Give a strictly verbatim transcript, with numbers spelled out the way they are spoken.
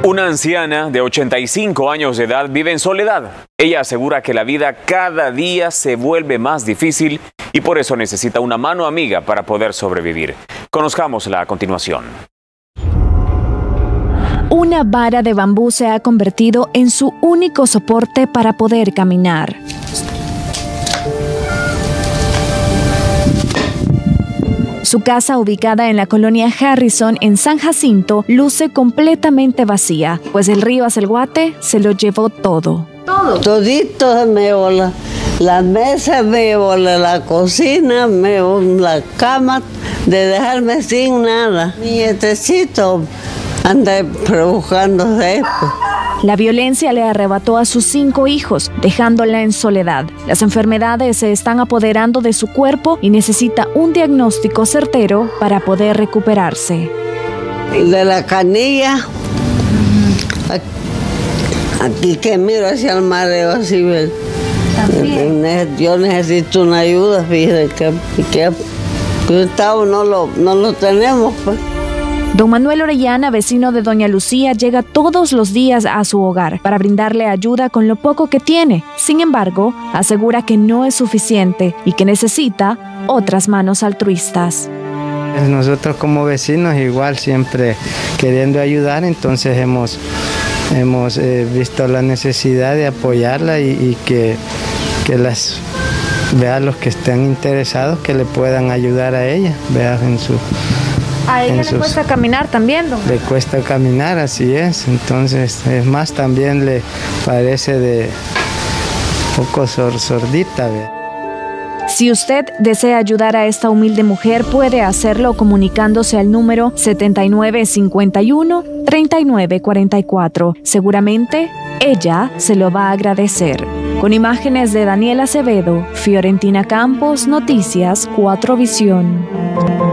Una anciana de ochenta y cinco años de edad vive en soledad. Ella asegura que la vida cada día se vuelve más difícil y por eso necesita una mano amiga para poder sobrevivir. Conozcámosla a continuación. Una vara de bambú se ha convertido en su único soporte para poder caminar. Su casa, ubicada en la colonia Harrison, en San Jacinto, luce completamente vacía, pues el río Acelguate se lo llevó todo. Todo. Todito me llevó la, la mesa, me llevó la, la cocina, me llevó la cama, de dejarme sin nada. Mi nietecito anda buscándose esto. La violencia le arrebató a sus cinco hijos, dejándola en soledad. Las enfermedades se están apoderando de su cuerpo y necesita un diagnóstico certero para poder recuperarse. De la canilla, aquí que miro hacia el mareo, así ven. Yo necesito una ayuda, fíjate que, que, que estado no lo, no lo tenemos, pues. Don Manuel Orellana, vecino de doña Lucía, llega todos los días a su hogar para brindarle ayuda con lo poco que tiene. Sin embargo, asegura que no es suficiente y que necesita otras manos altruistas. Nosotros como vecinos igual siempre queriendo ayudar, entonces hemos, hemos eh, visto la necesidad de apoyarla y, y que, que las vean los que estén interesados que le puedan ayudar a ella, vean en su... A ella le cuesta caminar también, don. Le cuesta caminar, así es. Entonces, es más, también le parece de poco sor, sordita. ¿Ve? Si usted desea ayudar a esta humilde mujer, puede hacerlo comunicándose al número setenta y nueve cincuenta y uno, treinta y nueve cuarenta y cuatro. Seguramente, ella se lo va a agradecer. Con imágenes de Daniela Acevedo, Fiorentina Campos, Noticias cuatro Visión.